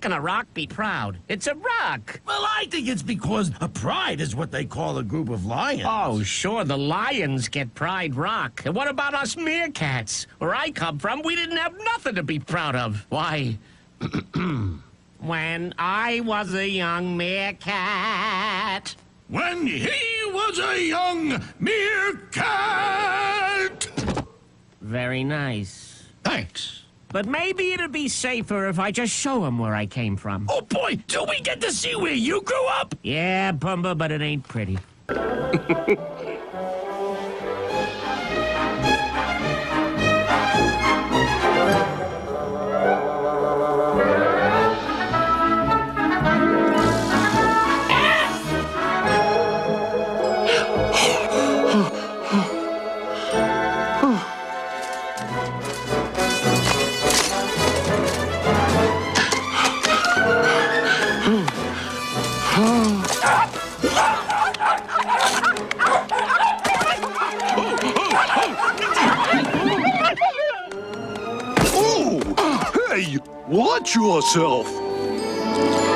can a rock be proud? It's a rock. Well, I think it's because a pride is what they call a group of lions. Oh, sure, the lions get Pride Rock. And what about us meerkats? Where I come from, we didn't have nothing to be proud of. Why, when I was a young meerkat... When he was a young meerkat! Very nice. Thanks. But maybe it'd be safer if I just show him where I came from. Oh, boy, do we get to see where you grew up? Yeah, Pumbaa, but it ain't pretty. Hey, watch yourself!